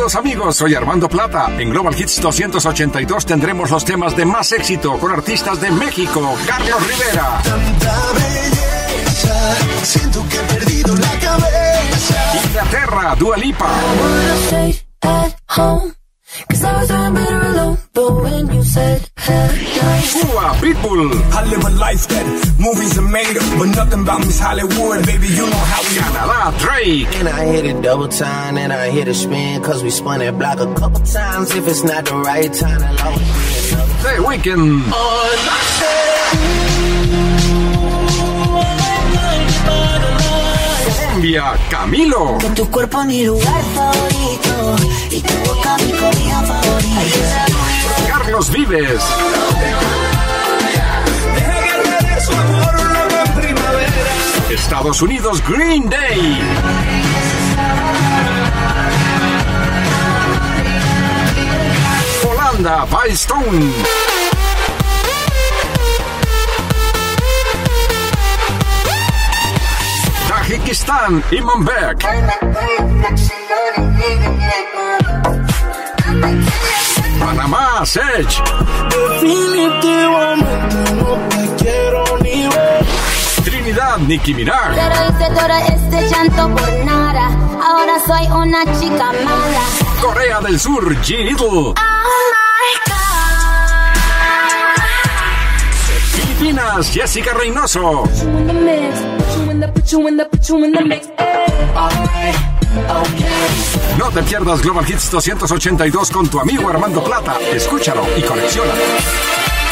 Saludos amigos, soy Armando Plata. En Global Hits 282 tendremos los temas de más éxito con artistas de México. Carlos Rivera. Tanta belleza, siento que he perdido la cabeza. Inglaterra, Dua Lipa. Cuba, Pitbull. Canadá, Drake. And I hit it double time, and I hit a spin, cause we spun that block a couple times. If it's not the right time, I'll always be another. The Weeknd. Colombia, Camilo. Con tu cuerpo mi lugar favorito y tu boca mi comida favorita. Carlos Vives. Estados Unidos, Green Day. Holanda, Firestone. Tajikistán, Imanbek. Panamá, Sech. Definitivamente no te quiero ni ver. Trinidad, Nicki Minaj. Pero hice todo este llanto por nada. Ahora soy una chica mala. Corea del Sur, G Little. Oh my God. Filipinas, Jessica Reynoso. No te pierdas Global Hits 282 con tu amigo Armando Plata. Escúchalo y colecciona.